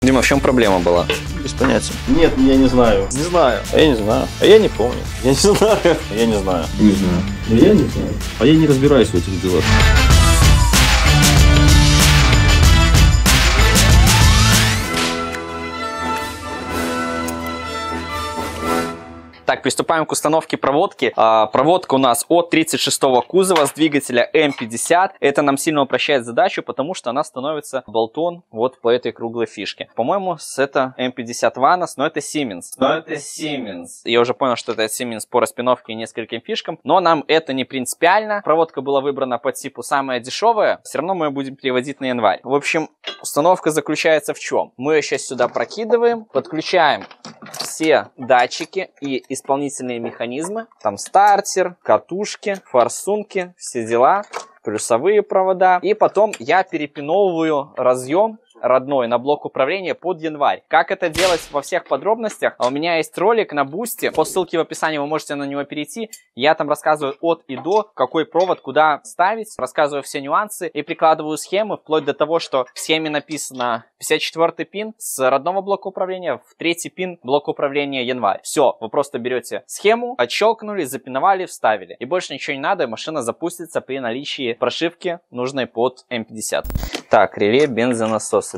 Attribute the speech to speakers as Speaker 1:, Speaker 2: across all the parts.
Speaker 1: Дима, в чем проблема была?
Speaker 2: Без понятия. Нет, я не знаю. Не знаю. А я не знаю. А я не помню. Я не знаю. Я не знаю. Не знаю. Я не знаю. А я не разбираюсь в этих делах.
Speaker 1: Так, приступаем к установке проводки. Проводка у нас от 36-го кузова с двигателя М50. Это нам сильно упрощает задачу, потому что она становится болтон вот по этой круглой фишке. По-моему, это М50 Vanos, но это Siemens. Я уже понял, что это Siemens по распиновке и нескольким фишкам, но нам это не принципиально. Проводка была выбрана по типу самая дешевая. Все равно мы ее будем переводить на январь. В общем, установка заключается в чем? Мы ее сейчас сюда прокидываем, подключаем все датчики и исполнительные механизмы. Там стартер, катушки, форсунки, все дела, плюсовые провода. И потом я перепиновываю разъем родной на блок управления под январь. Как это делать во всех подробностях? У меня есть ролик на Бусти. По ссылке в описании вы можете на него перейти. Я там рассказываю от и до, какой провод куда ставить. Рассказываю все нюансы и прикладываю схемы, вплоть до того, что в схеме написано 54-й пин с родного блока управления, в 3-й пин блока управления январь. Все, вы просто берете схему, отщелкнули, запиновали, вставили. И больше ничего не надо, машина запустится при наличии прошивки, нужной под М50. Так, реле бензонасоса.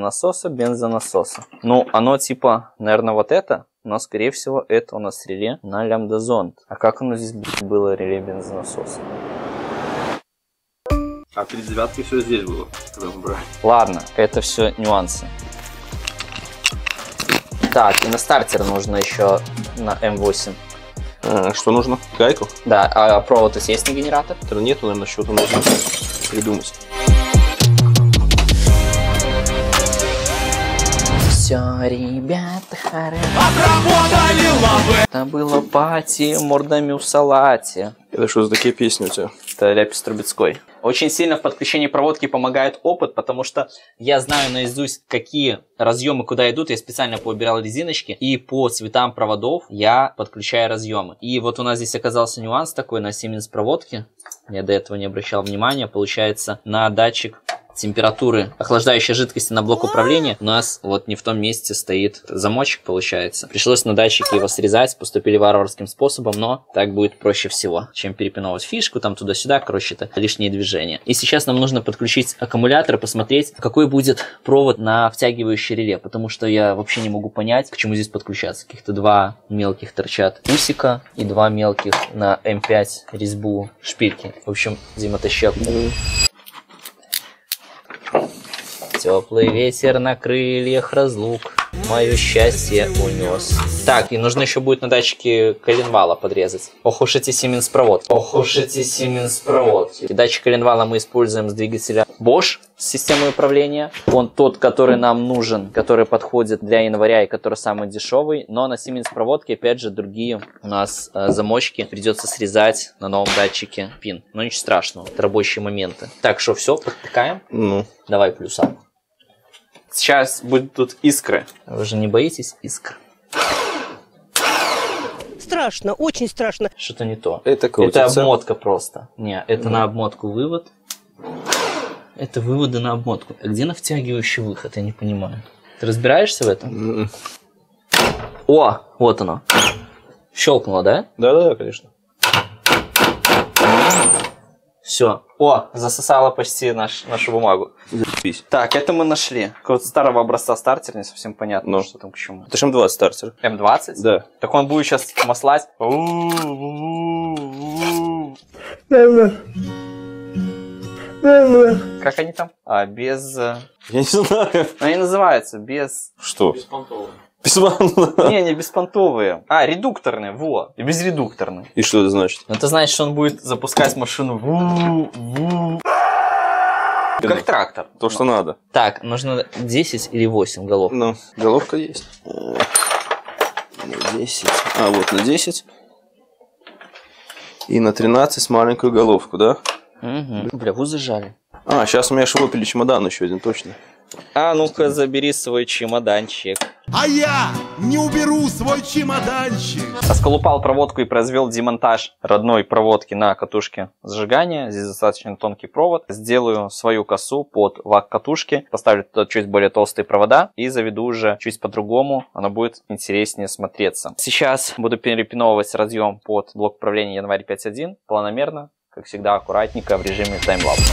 Speaker 1: Ну, оно типа, наверное, вот это, но, скорее всего, это у нас реле на лямбда-зонд. А как оно здесь было, реле бензонасоса?
Speaker 2: А 39-ки все здесь было, когда мы брали.
Speaker 1: Ладно, это все нюансы. Так, и на стартер нужно еще на М8.
Speaker 2: Что нужно? Гайку?
Speaker 1: Да, а провод есть на генератор?
Speaker 2: Нету, наверное, что-то нужно придумать.
Speaker 1: Все, ребята, хорошо. Это было пати мордами в салате.
Speaker 2: Это что за такие песни у тебя?
Speaker 1: Это Ляпис Трубецкой. Очень сильно в подключении проводки помогает опыт, потому что я знаю наизусть, какие разъемы куда идут. Я специально поубирал резиночки, и по цветам проводов я подключаю разъемы. И вот у нас здесь оказался нюанс такой на Siemens проводке. Я до этого не обращал внимания. Получается, на датчик температуры охлаждающей жидкости на блок управления у нас вот не в том месте стоит замочек, получается. Пришлось на датчике его срезать, поступили варварским способом, но так будет проще всего, чем перепиновывать фишку, там туда-сюда, короче, это лишние движения. И сейчас нам нужно подключить аккумулятор и посмотреть, какой будет провод на втягивающее реле, потому что я вообще не могу понять, к чему здесь подключаться. Каких-то два мелких торчат усика и два мелких на М5 резьбу шпильки. В общем, Дима, тащи аккумулятор. Теплый ветер на крыльях разлук мое счастье унес. Так, и нужно еще будет на датчике коленвала подрезать. Ох уж эти Siemens проводки. И датчик коленвала мы используем с двигателя Bosch с системой управления. Он тот, который нам нужен, который подходит для января и который самый дешевый. Но на Siemens проводке, опять же, другие у нас замочки. Придется срезать на новом датчике пин. Но ничего страшного, это рабочие моменты. Так, что, все, подтыкаем?
Speaker 2: Ну.
Speaker 1: Давай плюса. Сейчас будут тут искры. Вы же не боитесь искр?
Speaker 3: Страшно, очень страшно.
Speaker 1: Что-то не то.
Speaker 2: Это крутится.
Speaker 1: Это обмотка просто. Не, это на обмотку вывод. Это выводы на обмотку. А где на втягивающий выход? Я не понимаю. Ты разбираешься в этом? О, вот оно. Щелкнуло, да?
Speaker 2: Да, конечно.
Speaker 1: Все. О, засосало почти нашу бумагу.
Speaker 2: Запись.
Speaker 1: Так, это мы нашли. Какого-то старого образца стартер, не совсем понятно, что там к чему.
Speaker 2: Это же М20 стартер.
Speaker 1: М20?
Speaker 2: Да.
Speaker 1: Так он будет сейчас маслать. Как они там? Без...
Speaker 2: Я не знаю.
Speaker 1: Они называются без...
Speaker 2: Что?
Speaker 1: Беспонтовые.
Speaker 2: Беспонтовые?
Speaker 1: Не беспонтовые. А, редукторные, во. И безредукторные.
Speaker 2: И что это значит?
Speaker 1: Это значит, что он будет запускать машину как трактор.
Speaker 2: То, что надо.
Speaker 1: Так, нужно 10 или 8 голов.
Speaker 2: Ну, головка есть. На 10. А, вот на 10. И на 13 с маленькую головку, да?
Speaker 1: Угу. Бля, вы зажали.
Speaker 2: А, сейчас у меня же выпили чемодан еще один, точно.
Speaker 1: А ну-ка, забери свой чемоданчик.
Speaker 4: А я не уберу свой чемоданчик.
Speaker 1: Расколупал проводку и произвел демонтаж родной проводки на катушке зажигания. Здесь достаточно тонкий провод. Сделаю свою косу под вак катушки. Поставлю туда чуть более толстые провода и заведу уже чуть по-другому. Оно будет интереснее смотреться. Сейчас буду перепиновывать разъем под блок управления Январь 5.1. Планомерно, как всегда, аккуратненько в режиме таймлапс.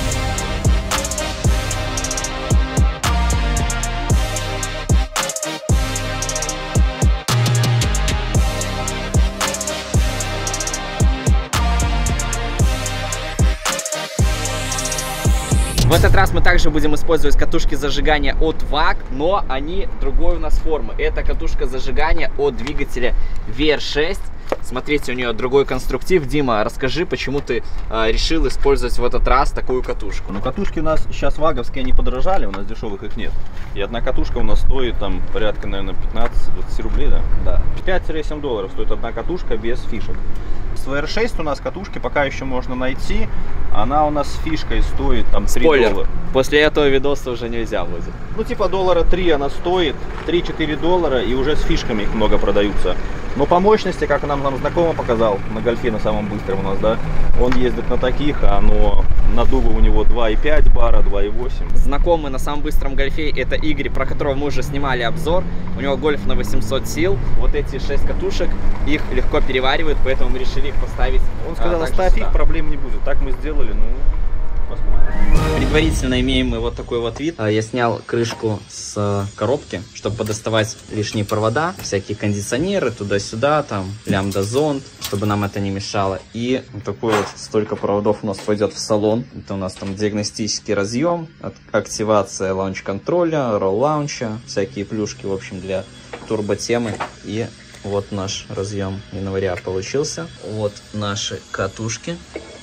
Speaker 1: В этот раз мы также будем использовать катушки зажигания от VAK, но они другой у нас формы. Это катушка зажигания от двигателя VR6. Смотрите, у нее другой конструктив. Дима, расскажи, почему ты решил использовать в этот раз такую катушку?
Speaker 2: Ну, катушки у нас сейчас ваговские, они подорожали, у нас дешевых их нет. И одна катушка у нас стоит там порядка, наверное, 15-20 рублей, да?
Speaker 1: Да.
Speaker 2: 5-7 долларов стоит одна катушка без фишек. С VR6 у нас катушки пока еще можно найти. Она у нас с фишкой стоит там 3 доллара.
Speaker 1: После этого видоса уже нельзя будет.
Speaker 2: Ну, типа доллара 3 она стоит, 3-4 доллара, и уже с фишками их много продаются. Но по мощности, как нам знакомый показал, на гольфе на самом быстром у нас, да, он ездит на таких, а оно надува у него 2,5 бара, 2,8.
Speaker 1: Знакомый на самом быстром гольфе это Игорь, про которого мы уже снимали обзор. У него гольф на 800 сил. Вот эти 6 катушек, их легко переваривают, поэтому мы решили их поставить.
Speaker 2: Он сказал, ставь их, проблем не будет. Так мы сделали, ну, посмотрим.
Speaker 1: Предварительно имеем мы вот такой вот вид. Я снял крышку с коробки, чтобы подоставать лишние провода, всякие кондиционеры туда-сюда, там лямбда-зонд, чтобы нам это не мешало. И вот такой вот столько проводов у нас пойдет в салон. Это у нас там диагностический разъем, активация лаунч-контроля, ролл-лаунча, всякие плюшки, в общем, для турботемы. И вот наш разъем января получился. Вот наши катушки.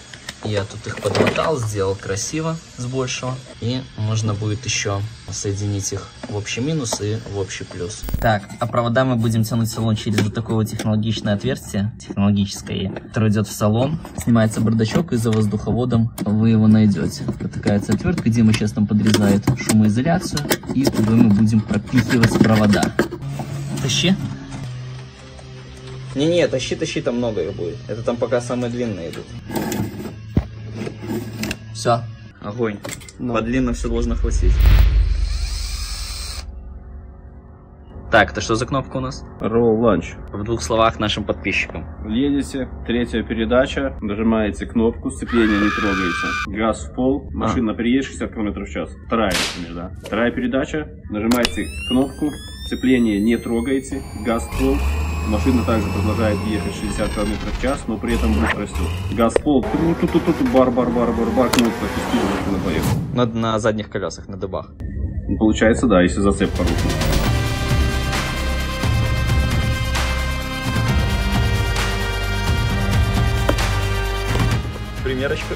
Speaker 1: Я тут их подмотал, сделал красиво с большего. И можно будет еще соединить их в общий минус и в общий плюс. Так, а провода мы будем тянуть в салон через вот такое вот технологичное отверстие, технологическое, которое идет в салон. Снимается бардачок, и за воздуховодом вы его найдете. Протыкается отвертка, Дима сейчас там подрезает шумоизоляцию. И туда мы будем пропихивать провода. Тащи. Не-не, тащи, там много их будет. Это там пока самые длинные идут. Все, огонь. По длинно все должно хватить. Так, это что за кнопка у нас?
Speaker 2: Roll Launch.
Speaker 1: В двух словах нашим подписчикам.
Speaker 2: Едете, третья передача, нажимаете кнопку, сцепление не трогаете. Газ в пол, машина приедет 60 км в час. Вторая, например, да. Вторая передача, нажимаете кнопку, сцепление не трогаете, газ в пол. Машина также продолжает ехать 60 км в час, но при этом быстро растет. Газ в пол, бар-бар-бар-бар-бар, кнопка, машина поехала.
Speaker 1: На задних колесах, на дыбах.
Speaker 2: Получается, да, если зацепка рухнет.
Speaker 1: Примерочка.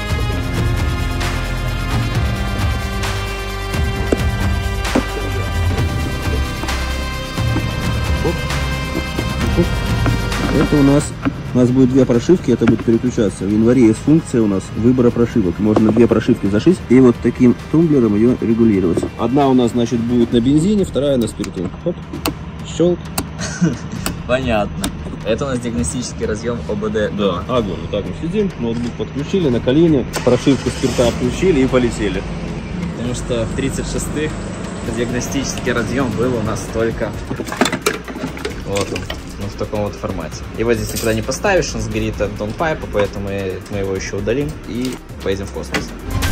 Speaker 5: Это у нас будет две прошивки, это будет переключаться. В январе есть функция у нас выбора прошивок. Можно две прошивки зашить и вот таким тумблером ее регулировать. Одна у нас, значит, будет на бензине, вторая на спирту. Хоп, щелк.
Speaker 1: Понятно. Это у нас диагностический разъем ОБД.
Speaker 2: Да, огонь. Вот так мы сидим, ноутбук подключили на колени, прошивку спирта включили и полетели.
Speaker 1: Потому что в 36-х диагностический разъем был у нас только вот он. Ну, в таком вот формате. Его здесь никуда не поставишь, он сгорит от даунпайпа, поэтому мы его еще удалим и поедем в космос.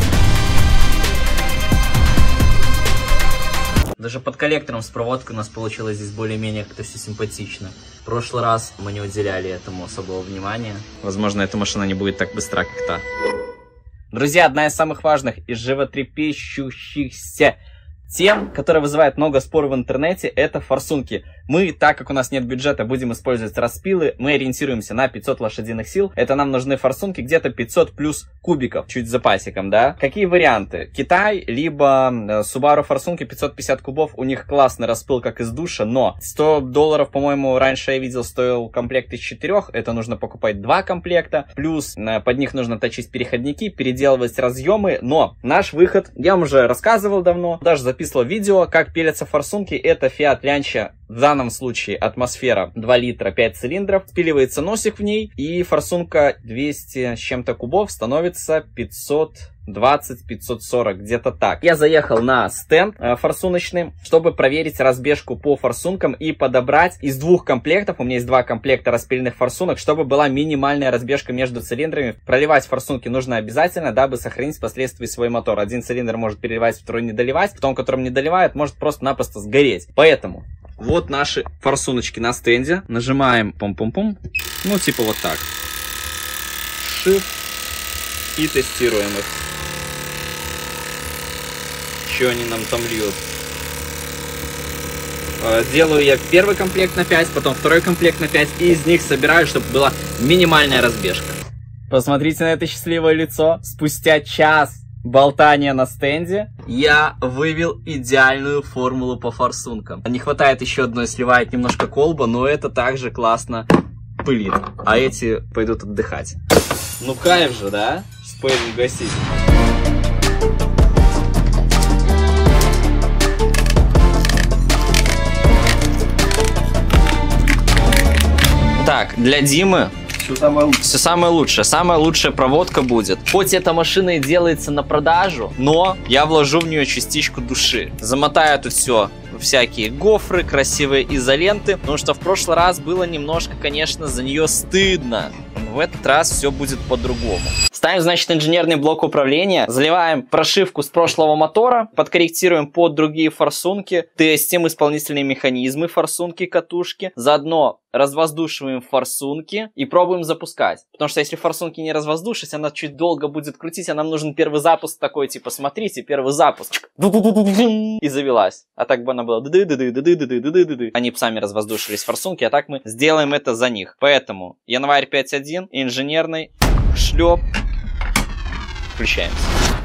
Speaker 1: Даже под коллектором с проводкой у нас получилось здесь более-менее как-то все симпатично. В прошлый раз мы не уделяли этому особого внимания. Возможно, эта машина не будет так быстра, как та. Друзья, одна из самых важных и животрепещущихся тем, которая вызывает много споров в интернете, это форсунки. Мы, так как у нас нет бюджета, будем использовать распилы. Мы ориентируемся на 500 лошадиных сил. Это нам нужны форсунки где-то 500 плюс кубиков, чуть с запасиком, да? Какие варианты? Китай, либо Subaru форсунки 550 кубов. У них классный распыл, как из душа, но $100, по-моему, раньше я видел, стоил комплект из 4. Это нужно покупать 2 комплекта. Плюс под них нужно точить переходники, переделывать разъемы. Но наш выход, я вам уже рассказывал давно, даже за записывал видео, как пилятся форсунки. Это Fiat Lancia, в данном случае атмосфера 2 литра, 5 цилиндров. Спиливается носик в ней, и форсунка 200 с чем-то кубов становится 520-540, где-то так. Я заехал на стенд форсуночный, чтобы проверить разбежку по форсункам и подобрать из 2 комплектов, у меня есть 2 комплекта распиленных форсунок, чтобы была минимальная разбежка между цилиндрами. Проливать форсунки нужно обязательно, дабы сохранить впоследствии свой мотор. Один цилиндр может переливать, второй не доливать, в том, которым не доливает, может просто-напросто сгореть. Поэтому вот наши форсуночки на стенде. Нажимаем пум-пум-пум. Ну, типа вот так. Shift. И тестируем их. Что они нам там льют? Делаю я первый комплект на 5, потом второй комплект на 5. И из них собираю, чтобы была минимальная разбежка. Посмотрите на это счастливое лицо. Спустя час болтания на стенде я вывел идеальную формулу по форсункам. Не хватает еще одной, сливает немножко колба, но это также классно пылит. А эти пойдут отдыхать. Ну кайф же, да? Спойлер гасить. Так, для Димы все самое лучшее. Самая лучшая проводка будет. Хоть эта машина и делается на продажу, но я вложу в нее частичку души. Замотаю тут все всякие гофры, красивые изоленты, потому что в прошлый раз было немножко, конечно, за нее стыдно. В этот раз все будет по-другому. Ставим, значит, инженерный блок управления, заливаем прошивку с прошлого мотора, подкорректируем под другие форсунки, тестим исполнительные механизмы форсунки, катушки, заодно развоздушиваем форсунки и пробуем запускать. Потому что если форсунки не развоздушить, она чуть долго будет крутить, а нам нужен первый запуск такой, типа, смотрите, первый запуск. И завелась. А так бы она была. Они сами развоздушились форсунки, а так мы сделаем это за них. Поэтому январь 5.1, инженерный, шлеп. Включаемся.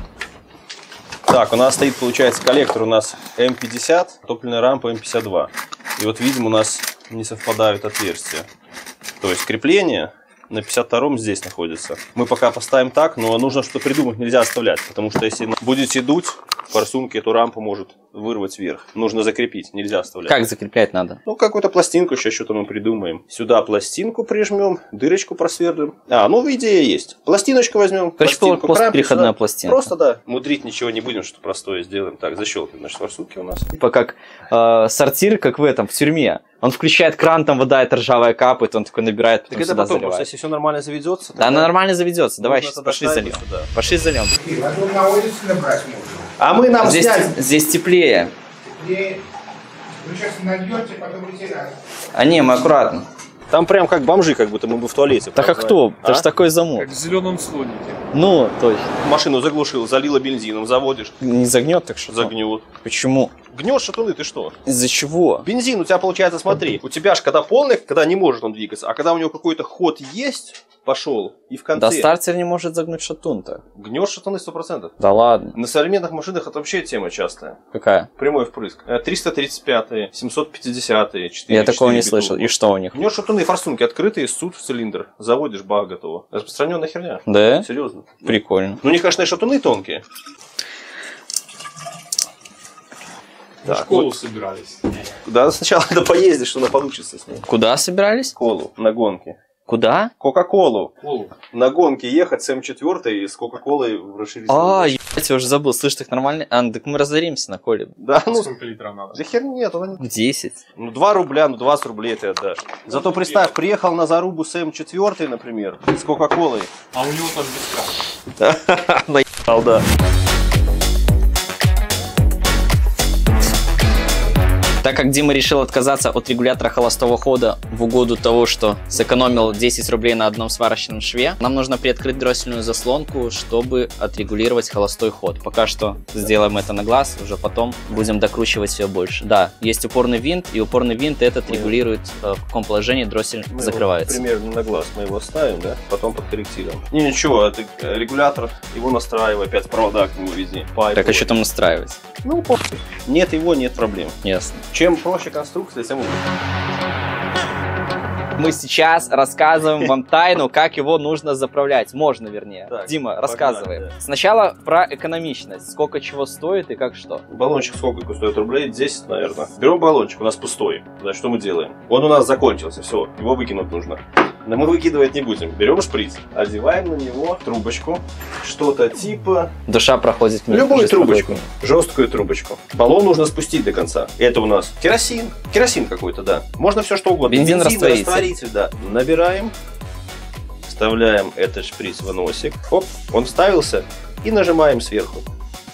Speaker 2: Так, у нас стоит, получается, коллектор у нас М50, топливная рампа М52. И вот, видимо, у нас не совпадают отверстия. То есть крепление на 52-м здесь находится. Мы пока поставим так, но нужно что-то придумать, нельзя оставлять. Потому что если будете дуть, форсунки эту рампу может вырвать вверх. Нужно закрепить, нельзя оставлять.
Speaker 1: Как закреплять надо?
Speaker 2: Ну, какую-то пластинку сейчас что-то мы придумаем. Сюда пластинку прижмем, дырочку просверлим. Ну, идея есть. Пластиночку возьмем.
Speaker 1: Короче, просто переходная пластинка.
Speaker 2: Просто, да. Мудрить ничего не будем, что простое сделаем. Так, защелкиваем наши форсунки у нас.
Speaker 1: Типа как сортир, как в этом, в тюрьме. Он включает кран, там вода, это ржавая капает, он такой набирает, потом
Speaker 2: так
Speaker 1: сюда
Speaker 2: это потом,
Speaker 1: заливает.
Speaker 2: Просто, если все нормально заведется.
Speaker 1: Да, она нормально заведется. Давай сейчас пошли зальем. Пошли зальем.
Speaker 6: На улице набрать можно.
Speaker 2: А мы нам
Speaker 1: здесь теплее.
Speaker 6: Теплее. Вы сейчас нальете, потом потеряете.
Speaker 1: А не, мы аккуратно.
Speaker 2: Там прям как бомжи, как будто мы бы в туалете.
Speaker 1: Так а кто? Это же такой замок.
Speaker 7: Как в зеленом слонике.
Speaker 1: Ну, точно.
Speaker 2: Машину заглушил, залила бензином, заводишь.
Speaker 1: Не загнет так что?
Speaker 2: Загнет.
Speaker 1: Почему?
Speaker 2: Гнешь шатуны, ты что?
Speaker 1: Из-за чего?
Speaker 2: Бензин у тебя получается, смотри, у тебя же когда полный, когда не может он двигаться, а когда у него какой-то ход есть, пошел, и в конце...
Speaker 1: Да стартер не может загнуть шатун-то.
Speaker 2: Гнешь шатуны 100%.
Speaker 1: Да ладно.
Speaker 2: На современных машинах это вообще тема частая.
Speaker 1: Какая?
Speaker 2: Прямой впрыск. 335-е, 750-е, 4.
Speaker 1: Я такого не слышал. И что у них?
Speaker 2: Гнешь шатуны, форсунки открытые, суд в цилиндр. Заводишь, бах, готово. Распространенная херня.
Speaker 1: Да?
Speaker 2: Серьезно.
Speaker 1: Прикольно.
Speaker 2: Ну, у них, конечно, шатуны тонкие.
Speaker 7: В школу собирались.
Speaker 2: Да, сначала надо поездить, что она получится с ней.
Speaker 1: Куда собирались?
Speaker 2: Колу на гонке.
Speaker 1: Куда?
Speaker 2: Кока-колу.
Speaker 7: Колу.
Speaker 2: На гонке ехать с М4 и с Кока-колой в расширительном.
Speaker 1: Ебать, я уже забыл. Слышь, так нормально? Так мы разоримся на коле.
Speaker 2: Да, ну,
Speaker 7: Сколько литров надо?
Speaker 2: да хер нет, она не...
Speaker 1: 10.
Speaker 2: Ну, 2 рубля, ну 20 рублей ты отдашь. Зато представь, приехал на зарубу с М4, например, с Кока-колой.
Speaker 7: А у него там без капа.
Speaker 2: Наебал, да.
Speaker 1: Так как Дима решил отказаться от регулятора холостого хода в угоду того, что сэкономил 10 рублей на одном сварочном шве, нам нужно приоткрыть дроссельную заслонку, чтобы отрегулировать холостой ход. Пока что сделаем это на глаз, уже потом будем докручивать все больше. Да, есть упорный винт, и упорный винт этот регулирует, в каком положении дроссель закрывается.
Speaker 2: Примерно на глаз мы его ставим, да, потом подкорректируем. Не, ничего, это регулятор, его настраивай, опять провода к нему везде.
Speaker 1: Так, а что там настраивать?
Speaker 2: Ну, похуй. Нет его, нет проблем.
Speaker 1: Ясно.
Speaker 2: Чем проще конструкция, тем лучше.
Speaker 1: мы сейчас рассказываем вам тайну, как его нужно заправлять. Можно, вернее.
Speaker 2: Так,
Speaker 1: Дима,
Speaker 2: погнали,
Speaker 1: рассказывай.
Speaker 2: да.
Speaker 1: Сначала про экономичность. Сколько чего стоит и как что.
Speaker 2: Баллончик сколько стоит? Рублей 10, наверное. Берем баллончик, у нас пустой. Значит, что мы делаем? Он у нас закончился, все, его выкинуть нужно. Но мы выкидывать не будем. Берем шприц, одеваем на него трубочку, что-то типа...
Speaker 1: Душа проходит мимо.
Speaker 2: Любую трубочку, жесткую трубочку. Баллон нужно спустить до конца. Это у нас керосин. Керосин какой-то, да. Можно все что угодно.
Speaker 1: Бензин, растворитель,
Speaker 2: да. Набираем, вставляем этот шприц в носик. Оп, он вставился. И нажимаем сверху.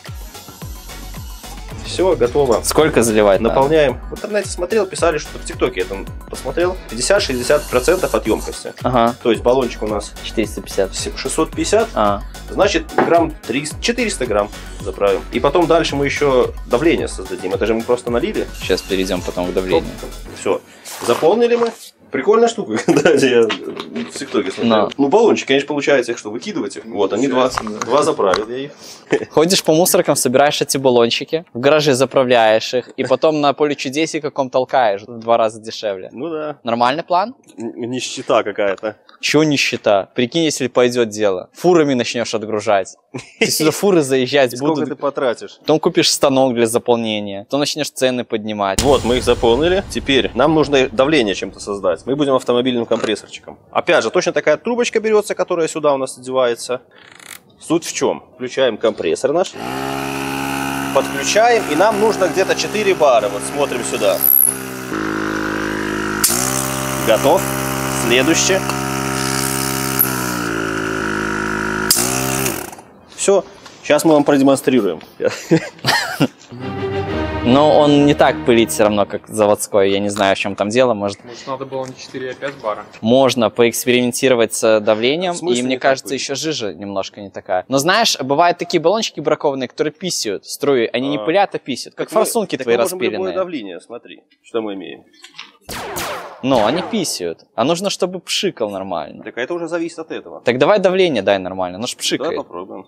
Speaker 2: Все, готово.
Speaker 1: Сколько заливать надо?
Speaker 2: Наполняем. В интернете смотрел, писали, что в ТикТоке я там посмотрел. 50-60% от емкости.
Speaker 1: Ага.
Speaker 2: То есть баллончик у нас
Speaker 1: 450.
Speaker 2: 650.
Speaker 1: А.
Speaker 2: Значит, грамм 300, 400 грамм заправим. И потом дальше мы еще давление создадим. Это же мы просто налили.
Speaker 1: Сейчас перейдем потом к давлению.
Speaker 2: Все. Заполнили мы. Прикольная штука. Да, я в ТикТоке смотрел. Ну, баллончики, конечно, получается их что, выкидывать их. Вот, они два заправил я их.
Speaker 1: Ходишь по мусоркам, собираешь эти баллончики, в гараже заправляешь их, и потом на поле чудесий каком толкаешь в 2 раза дешевле.
Speaker 2: Ну да.
Speaker 1: Нормальный план?
Speaker 2: Нищета какая-то.
Speaker 1: Чего нищета? Прикинь, если пойдет дело. Фурами начнешь отгружать. Ты сюда фуры заезжать
Speaker 2: Сколько
Speaker 1: будут.
Speaker 2: ты потратишь?
Speaker 1: Потом купишь станок для заполнения. Потом начнешь цены поднимать.
Speaker 2: Вот, мы их заполнили. Теперь нам нужно давление чем-то создать. Мы будем автомобильным компрессорчиком. Опять же, точно такая трубочка берется, которая сюда у нас одевается. Суть в чем? Включаем компрессор наш. Подключаем, и нам нужно где-то 4 бара. Вот смотрим сюда. Готов. Следующее. Все. Сейчас мы вам продемонстрируем.
Speaker 1: Но он не так пылит все равно, как заводской. Я не знаю, в чем там дело. Может,
Speaker 7: надо было не 4, а 5 бара.
Speaker 1: можно поэкспериментировать с давлением.
Speaker 2: В смысле
Speaker 1: И мне
Speaker 2: не так
Speaker 1: кажется,
Speaker 2: пылит?
Speaker 1: еще жижа немножко не такая. Но знаешь, бывают такие баллончики бракованные, которые писают струи. Они не пылят, а писают. Как форсунки твои
Speaker 2: мы можем любое
Speaker 1: распиленные.
Speaker 2: давление, смотри, что мы имеем.
Speaker 1: Но они писают. А нужно, чтобы пшикал нормально.
Speaker 2: Так это уже зависит от этого.
Speaker 1: Так давай давление дай нормально. Ну ж
Speaker 2: Да,
Speaker 1: пшикает.
Speaker 2: попробуем.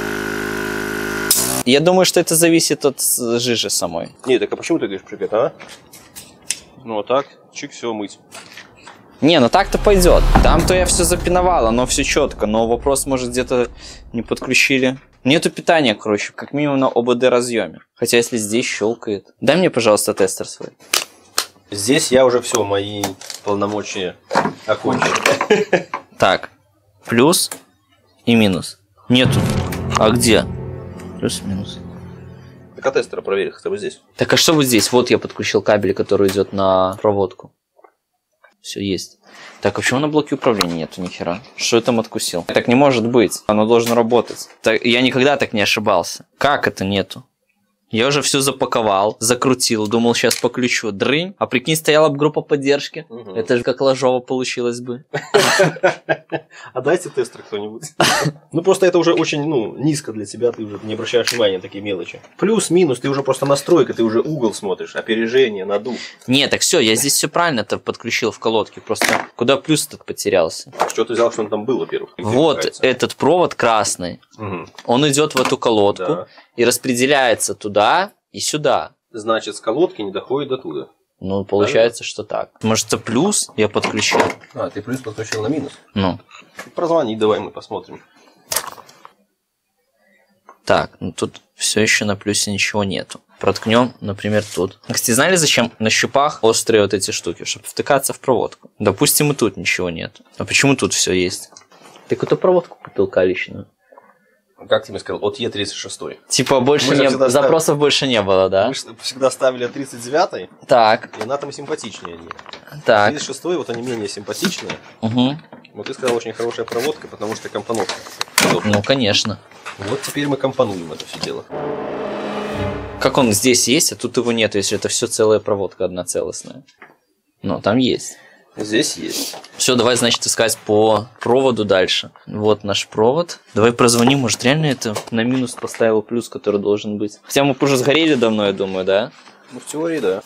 Speaker 1: Я думаю, что это зависит от жижи самой.
Speaker 2: Не, так а почему ты говоришь пшикает, а? Ну, а так, чик, все, мыть.
Speaker 1: Не, ну так-то пойдет. Там-то я все запиновал, оно все четко. Но вопрос, может, где-то не подключили. Нету питания, короче, как минимум на ОБД разъеме. Хотя если здесь щелкает. Дай мне, пожалуйста, тестер свой.
Speaker 2: Здесь я уже все, мои полномочия окончены.
Speaker 1: Так, плюс и минус. Нету. А где? Плюс-минус.
Speaker 2: Так а тестера проверь хотя бы здесь.
Speaker 1: Так а что вот здесь? Вот я подключил кабель, который идет на проводку. Все есть. Так, а почему на блоке управления нету ни хера? Что я там откусил? Так не может быть. Оно должно работать. Так, я никогда так не ошибался. Как это нету? Я уже все запаковал, закрутил, думал, сейчас по ключу. Дрынь. А прикинь, стояла бы группа поддержки. Это же как Ложово получилось бы.
Speaker 2: А дайте тестер кто-нибудь. Ну, просто это уже очень, низко для тебя, ты уже не обращаешь внимания на такие мелочи. Плюс-минус, ты уже просто настройка, ты уже угол смотришь, опережение, надув.
Speaker 1: Не, так все, я здесь все правильно-то подключил в колодке. Просто куда плюс тут потерялся?
Speaker 2: Что ты взял, что он там был, во-первых?
Speaker 1: Вот этот провод красный.
Speaker 2: Угу.
Speaker 1: Он идет в эту колодку.
Speaker 2: Да.
Speaker 1: И распределяется туда и сюда.
Speaker 2: Значит, с колодки не доходит до туда.
Speaker 1: Ну, получается, что так. Может, это плюс я подключил?
Speaker 2: А, ты плюс подключил на минус?
Speaker 1: Ну.
Speaker 2: Прозвони, давай мы посмотрим.
Speaker 1: Так, ну тут все еще на плюсе ничего нету. Проткнем, например, тут. Кстати, знали, зачем на щупах острые вот эти штуки? Чтобы втыкаться в проводку. Допустим, и тут ничего нет. А почему тут все есть? Ты какую-то проводку купил каличную?
Speaker 2: Как тебе сказал, от Е36.
Speaker 1: Типа больше не... запросов больше не было, да?
Speaker 2: Мы всегда ставили 39-й,
Speaker 1: Так,
Speaker 2: и она там симпатичнее они.
Speaker 1: так.
Speaker 2: 36-й, вот они менее симпатичные.
Speaker 1: Угу.
Speaker 2: Вот ты сказал, очень хорошая проводка, потому что компоновка.
Speaker 1: Ну, конечно.
Speaker 2: Вот теперь мы компонуем это все дело.
Speaker 1: Как он здесь есть, а тут его нет, если это все целая проводка одна целостная. Но там есть.
Speaker 2: Здесь есть.
Speaker 1: Все, давай, значит, искать по проводу дальше. Вот наш провод. Давай прозвоним, может, реально это на минус поставил плюс, который должен быть. Хотя мы уже сгорели давно, я думаю, да?
Speaker 2: Ну, в теории, да.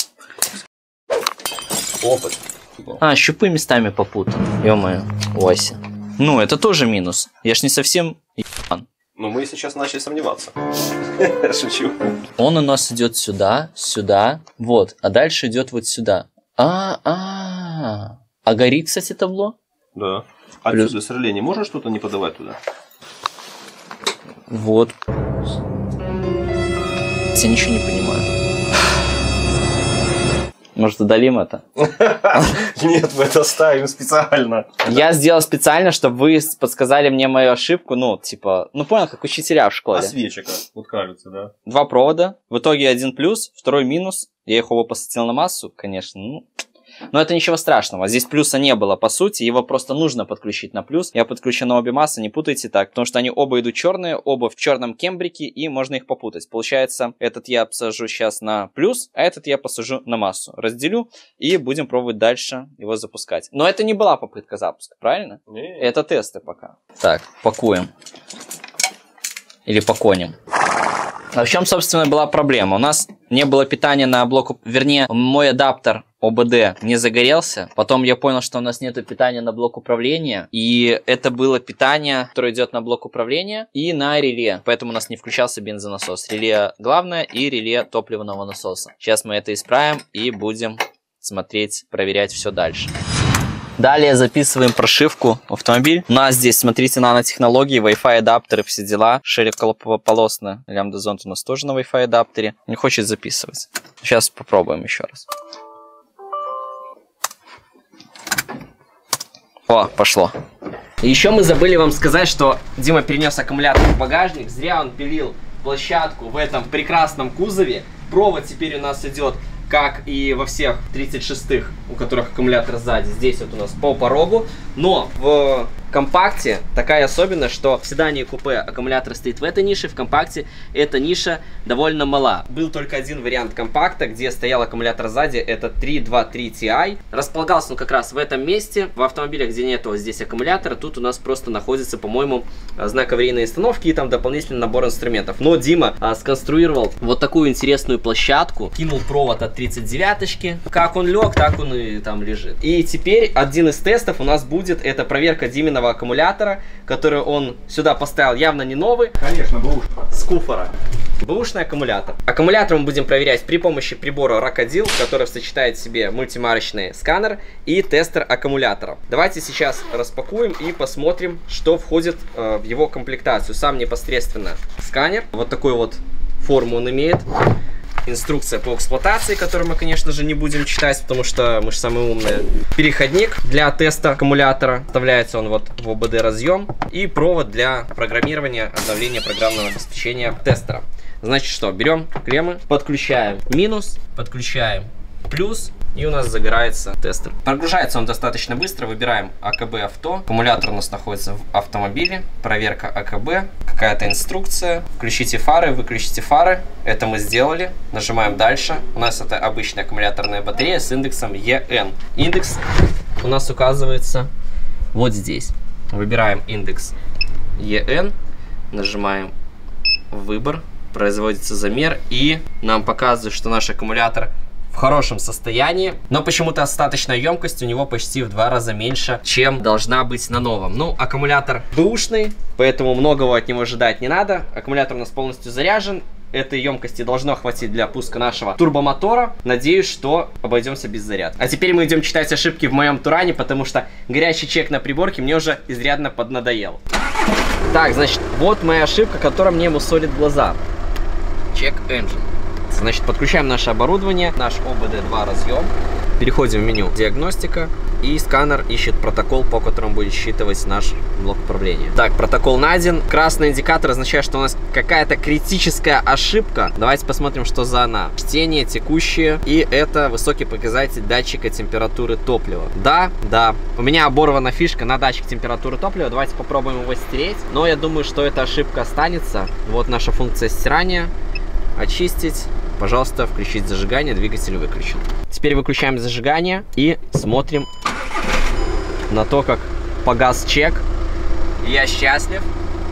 Speaker 2: Опыт.
Speaker 1: А, щупы местами попутаны. Ё-моё, Ося. Ну, это тоже минус. Я ж не совсем ебан.
Speaker 2: Ну, мы сейчас начали сомневаться. Шучу.
Speaker 1: Он у нас идет сюда, сюда, вот. А дальше идет вот сюда. А А горит, кстати, табло?
Speaker 5: Да. Отсюда сверление. Можно что-то не подавать туда?
Speaker 1: Вот. Я ничего не понимаю. Может, удалим это?
Speaker 5: Нет, мы это ставим специально.
Speaker 1: Я сделал специально, чтобы вы подсказали мне мою ошибку. Ну, типа, ну понял, как учителя в школе.
Speaker 5: А свечика, вот кажется, да?
Speaker 1: 2 провода. В итоге 1 плюс, 2 минус. Я их оба посадил на массу, конечно. Но это ничего страшного. Здесь плюса не было, по сути. Его просто нужно подключить на плюс. Я подключу на обе массы, не путайте так. Потому что они оба идут черные, оба в черном кембрике, и можно их попутать. Получается, этот я посажу сейчас на плюс, а этот я посажу на массу. Разделю и будем пробовать дальше его запускать. Но это не была попытка запуска, правильно?
Speaker 5: Нет.
Speaker 1: Это тесты пока. Так, пакуем. Или паконим. А в чем, собственно, была проблема? У нас не было питания на блоку... Вернее, мой адаптер ОБД не загорелся. Потом я понял, что у нас нет питания на блок управления. И это было питание, которое идет на блок управления и на реле. Поэтому у нас не включался бензонасос. Реле главное и реле топливного насоса. Сейчас мы это исправим и будем смотреть, проверять все дальше. Далее записываем прошивку в автомобиль. У нас здесь, смотрите, нанотехнологии, Wi-Fi адаптеры, все дела. Широкополосный лямбда-зонд у нас тоже на Wi-Fi адаптере. Не хочет записывать. Сейчас попробуем еще раз. О, пошло. Еще мы забыли вам сказать, что Дима перенес аккумулятор в багажник. Зря он пилил площадку в этом прекрасном кузове. Провод теперь у нас идет, как и во всех 36-х, у которых аккумулятор сзади. Здесь вот у нас по порогу. Но в компакте такая особенность, что в седане и купе аккумулятор стоит в этой нише, в компакте эта ниша довольно мала. Был только один вариант компакта, где стоял аккумулятор сзади, это 323 Ti. Располагался он как раз в этом месте. В автомобилях, где нет здесь аккумулятора, тут у нас просто находится, по-моему, знак аварийной остановки и там дополнительный набор инструментов. Но Дима сконструировал вот такую интересную площадку, кинул провод от 39-очки. Как он лег, так он и там лежит. И теперь один из тестов у нас будет, это проверка Диминого аккумулятора, который он сюда поставил явно не новый.
Speaker 6: Конечно, бэушный.
Speaker 1: С куфора. Бэушный аккумулятор. Аккумулятор мы будем проверять при помощи прибора Rocodil, который сочетает в себе мультимарочный сканер и тестер аккумулятора. Давайте сейчас распакуем и посмотрим, что входит в его комплектацию. Сам непосредственно сканер. Вот такую вот форму он имеет. Инструкция по эксплуатации, которую мы, конечно же, не будем читать, потому что мы же самые умные. Переходник для теста аккумулятора. Вставляется он вот в ОБД разъем. И провод для программирования, обновления программного обеспечения тестера. Значит что, берем клеммы, подключаем минус, подключаем плюс, и у нас загорается тестер. Прогружается он достаточно быстро. Выбираем АКБ авто. Аккумулятор у нас находится в автомобиле. Проверка АКБ. Какая-то инструкция. Включите фары, выключите фары. Это мы сделали. Нажимаем дальше. У нас это обычная аккумуляторная батарея с индексом EN. Индекс у нас указывается вот здесь. Выбираем индекс EN. Нажимаем выбор. Производится замер. И нам показывает, что наш аккумулятор в хорошем состоянии, но почему-то остаточная емкость у него почти в 2 раза меньше, чем должна быть на новом. Ну, аккумулятор бэушный, поэтому многого от него ожидать не надо. Аккумулятор у нас полностью заряжен. Этой емкости должно хватить для пуска нашего турбомотора. Надеюсь, что обойдемся без заряда. А теперь мы идем читать ошибки в моем Туране, потому что горячий чек на приборке мне уже изрядно поднадоел. Так, значит, вот моя ошибка, которая мне мусолит глаза. Check engine. Значит, подключаем наше оборудование, наш ОБД2 разъем. Переходим в меню диагностика. И сканер ищет протокол, по которому будет считывать наш блок управления. Так, протокол найден. Красный индикатор означает, что у нас какая-то критическая ошибка. Давайте посмотрим, что за она. Чтение, текущее. И это высокий показатель датчика температуры топлива. Да. У меня оборвана фишка на датчик температуры топлива. Давайте попробуем его стереть. Но я думаю, что эта ошибка останется. Вот наша функция стирания. Очистить. Пожалуйста, включить зажигание, двигатель выключен. Теперь выключаем зажигание и смотрим на то, как погас чек. Я счастлив.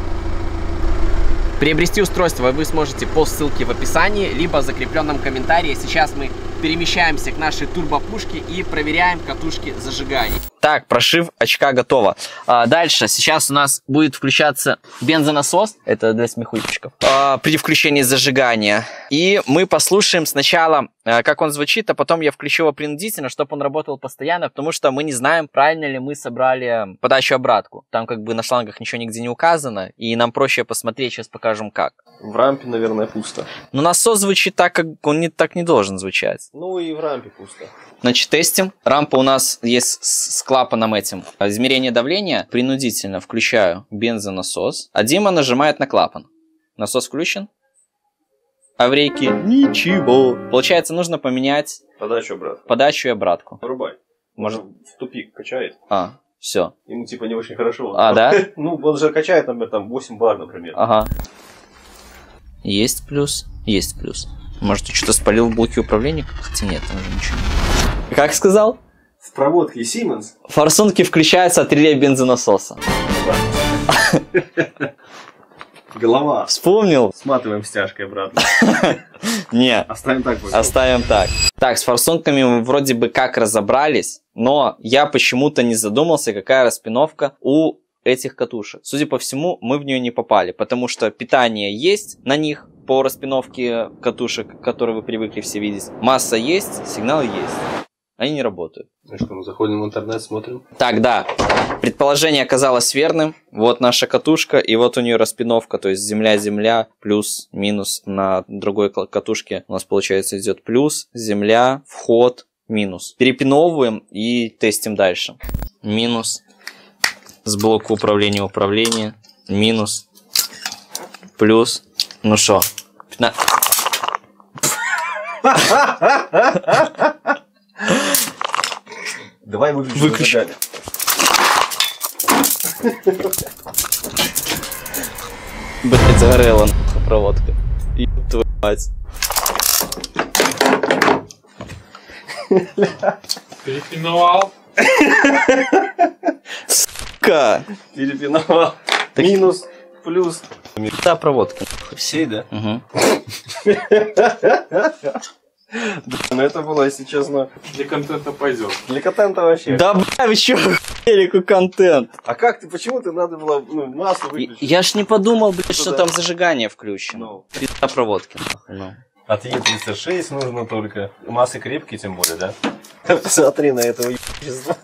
Speaker 1: Приобрести устройство вы сможете по ссылке в описании, либо в закрепленном комментарии. Сейчас мы перемещаемся к нашей турбопушке и проверяем катушки зажиганий. Так, прошив очка готова. Дальше, сейчас у нас будет включаться бензонасос. Это для смехуйчиков. При включении зажигания. И мы послушаем сначала, как он звучит, а потом я включу его принудительно, чтобы он работал постоянно, потому что мы не знаем, правильно ли мы собрали подачу-обратку. Там как бы на шлангах ничего нигде не указано, и нам проще посмотреть, сейчас покажем как.
Speaker 2: В рампе, наверное, пусто.
Speaker 1: Но насос звучит так, как он так не должен звучать.
Speaker 2: Ну и в рампе пусто.
Speaker 1: Значит, тестим. Рампа у нас есть с клапаном этим. Измерение давления. Принудительно включаю бензонасос. А Дима нажимает на клапан. Насос включен. Аврейки ничего. Получается, нужно поменять подачу и обратку.
Speaker 2: Вырубай. Может, в тупик качает.
Speaker 1: Все.
Speaker 2: Ему типа не очень хорошо.
Speaker 1: Да?
Speaker 2: Ну, он же качает, например, там 8 бар, например.
Speaker 1: Ага. Есть плюс. Есть плюс. Может, ты что-то спалил в блоке управления? Хотя нет, там уже ничего. Как сказал?
Speaker 2: В проводке Siemens.
Speaker 1: Форсунки включаются от реле бензонасоса.
Speaker 2: Голова.
Speaker 1: Вспомнил?
Speaker 2: Сматываем стяжкой обратно.
Speaker 1: Не.
Speaker 2: Оставим так.
Speaker 1: Оставим так. Так, с форсунками мы вроде бы как разобрались, но я почему-то не задумался, какая распиновка у этих катушек. Судя по всему, мы в нее не попали, потому что питание есть на них по распиновке катушек, которые вы привыкли все видеть. Масса есть, сигнал есть. Они не работают.
Speaker 2: Ну что, мы заходим в интернет, смотрим.
Speaker 1: Так, да. Предположение оказалось верным. Вот наша катушка, и вот у нее распиновка, то есть земля-земля, плюс-минус. На другой катушке у нас, получается, идет плюс, земля, вход, минус. Перепиновываем и тестим дальше. Минус. С блока управления, минус, плюс. Ну что?
Speaker 2: Давай выключим.
Speaker 1: Блять, загорела проводка. И твою мать.
Speaker 7: Перепиновал.
Speaker 1: Сука.
Speaker 2: Перепиновал. Минус, плюс.
Speaker 1: Та проводка.
Speaker 2: Всей, да?
Speaker 1: Угу.
Speaker 2: Да, ну это было, если честно...
Speaker 7: Для контента пойдет.
Speaker 2: Для контента вообще.
Speaker 1: Да, бля, вы чё, велику контент?
Speaker 2: А как ты, почему ты надо было масло выключить?
Speaker 1: Я ж не подумал, блядь, что там зажигание включено.
Speaker 2: Ну.
Speaker 1: Пизда проводки. Ну.
Speaker 2: От Е36 нужно только. Массы крепкие, тем более, да? Посмотри на этого ебичества.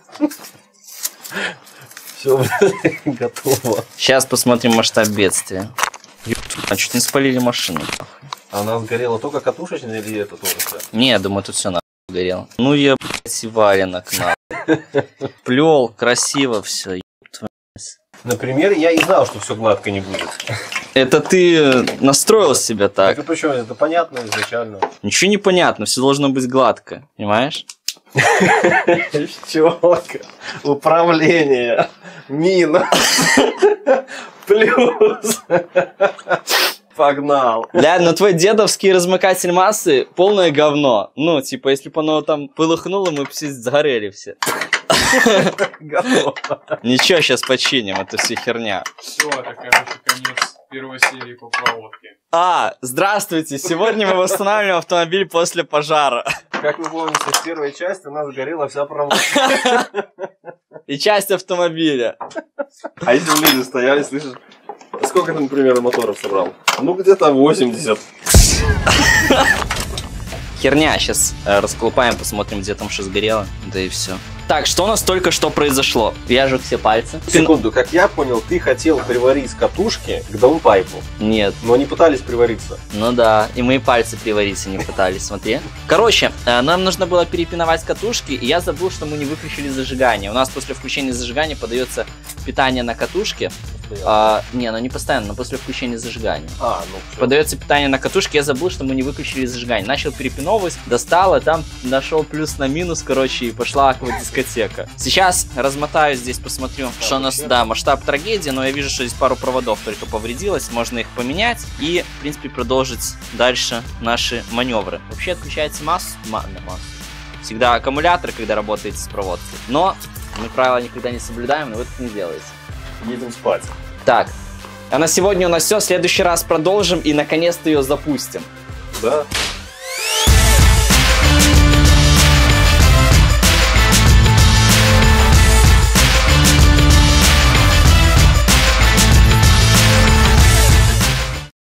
Speaker 2: Все, готово.
Speaker 1: Сейчас посмотрим масштаб бедствия. А чуть не спалили машину.
Speaker 2: А у нас горела только катушечная или это тоже все?
Speaker 1: Не, я думаю, тут все нахуй горело. Ну я, блядь, и валенок нахуй. Плел, красиво все.
Speaker 2: Например, я и знал, что все гладко не будет.
Speaker 1: Это ты настроил себя так.
Speaker 2: Так и причем это понятно изначально.
Speaker 1: Ничего не понятно, все должно быть гладко, понимаешь?
Speaker 2: Щелка, управление, мина, плюс. Погнал.
Speaker 1: Бля, но твой дедовский размыкатель массы полное говно. Ну, типа, если бы оно там полыхнуло, мы бы все сгорели все.
Speaker 2: Готово.
Speaker 1: Ничего, сейчас починим, это все херня.
Speaker 7: Все, это, короче, конец первой серии по проводке.
Speaker 1: Здравствуйте, сегодня мы восстанавливаем автомобиль после пожара.
Speaker 2: Как вы помните, в первой части у нас горела вся проводка.
Speaker 1: И часть автомобиля.
Speaker 2: А если люди стояли, слышишь, сколько ты, например, моторов собрал? Ну, где-то 80.
Speaker 1: Херня, сейчас расколупаем, посмотрим, где там что сгорело. Да и все. Так, что у нас только что произошло? Я жег все пальцы.
Speaker 2: Секунду, как я понял, ты хотел приварить катушки к даунпайпу.
Speaker 1: Нет.
Speaker 2: Но они пытались привариться.
Speaker 1: Ну да, и мои пальцы привариться не пытались, смотри. Короче, нам нужно было перепиновать катушки, и я забыл, что мы не выключили зажигание. У нас после включения зажигания подается питание на катушке. Не, оно не постоянно, но после включения зажигания. Подается питание на катушке, я забыл, что мы не выключили зажигание. Начал перепиновывать, достал, и там нашел плюс на минус, короче, и пошла аквадискотека. Сейчас размотаю здесь, посмотрю, что у нас, да, масштаб трагедии, но я вижу, что здесь пару проводов только повредилось, можно их поменять и, в принципе, продолжить дальше наши маневры. Вообще отключается масса. Всегда аккумулятор, когда работаете с проводкой. Но мы правила никогда не соблюдаем, но вы это не делаете.
Speaker 2: Едем спать.
Speaker 1: Так, а на сегодня у нас все. В следующий раз продолжим и наконец-то ее запустим.
Speaker 2: Да.